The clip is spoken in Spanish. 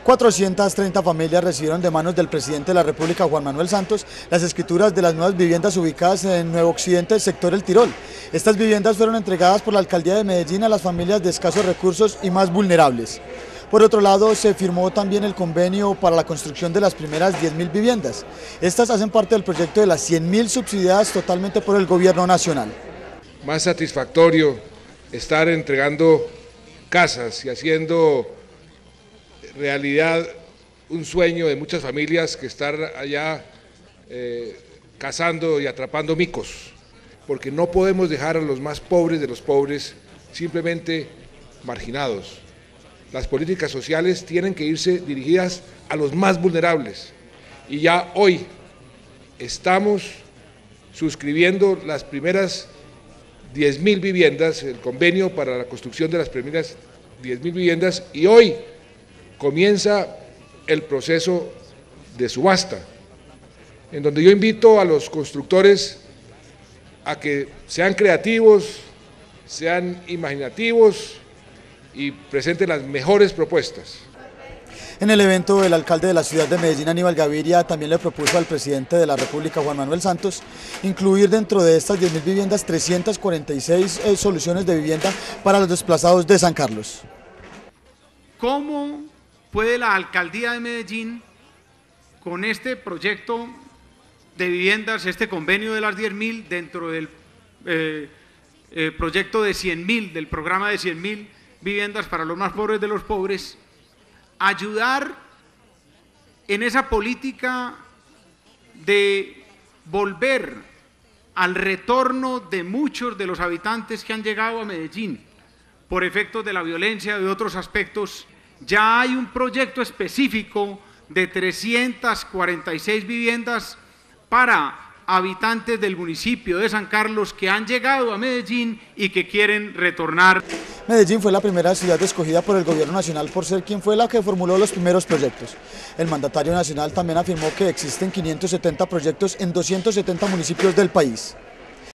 430 familias recibieron de manos del presidente de la República, Juan Manuel Santos, las escrituras de las nuevas viviendas ubicadas en Nuevo Occidente del sector El Tirol. Estas viviendas fueron entregadas por la Alcaldía de Medellín a las familias de escasos recursos y más vulnerables. Por otro lado, se firmó también el convenio para la construcción de las primeras 10.000 viviendas. Estas hacen parte del proyecto de las 100.000 subsidiadas totalmente por el gobierno nacional. Más satisfactorio estar entregando casas y haciendo realidad un sueño de muchas familias que estar allá cazando y atrapando micos, porque no podemos dejar a los más pobres de los pobres simplemente marginados. Las políticas sociales tienen que irse dirigidas a los más vulnerables y ya hoy estamos suscribiendo las primeras 10.000 viviendas, el convenio para la construcción de las primeras 10.000 viviendas, y hoy comienza el proceso de subasta, en donde yo invito a los constructores a que sean creativos, sean imaginativos y presenten las mejores propuestas. En el evento, el alcalde de la ciudad de Medellín, Aníbal Gaviria, también le propuso al presidente de la República, Juan Manuel Santos, incluir dentro de estas 10.000 viviendas 346 soluciones de vivienda para los desplazados de San Carlos. ¿Cómo puede la alcaldía de Medellín, con este proyecto de viviendas, este convenio de las 10.000, dentro del proyecto de 100.000, del programa de 100.000 viviendas para los más pobres de los pobres, ayudar en esa política de volver al retorno de muchos de los habitantes que han llegado a Medellín por efectos de la violencia, de otros aspectos? Ya hay un proyecto específico de 346 viviendas para habitantes del municipio de San Carlos que han llegado a Medellín y que quieren retornar. Medellín fue la primera ciudad escogida por el gobierno nacional por ser quien fue la que formuló los primeros proyectos. El mandatario nacional también afirmó que existen 570 proyectos en 270 municipios del país.